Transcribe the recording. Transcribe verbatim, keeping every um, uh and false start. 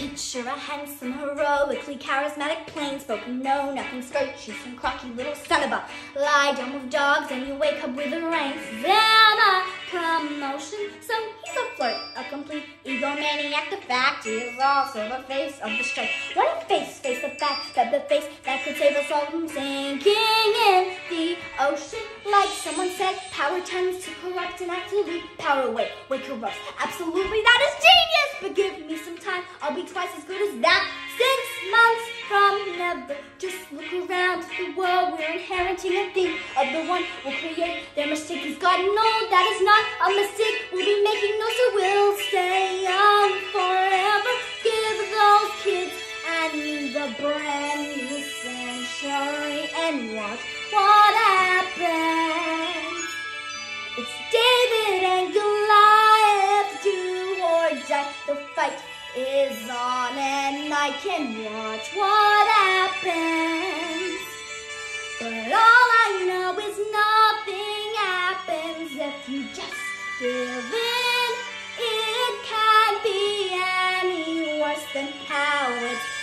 Picture a handsome, heroically charismatic, plain-spoken, know-nothing, scrunchy, and crocky little son of a lie down with dogs, and you wake up with a rank and a promotion. So he's a flirt, a complete egomaniac. The fact is also the face of the strike. What a face, face the fact that the face that could save us all from sinking in the ocean. Like someone said, power tends to corrupt and absolute power away. Wait, corrupts. Absolutely, that is genius! But give me some time, I'll be twice as good as that. Six months from never. Just look around the world, we're inheriting a theme of the one we'll create. Their mistake is God, no, that is not a mistake. We'll be making no, so we'll stay young forever. Give those kids and the brand new century and watch what happens. It's David and Goliath, do or die. The fight is on and I can watch what happens. But all I know is nothing happens if you just give in. It can't be any worse than how it's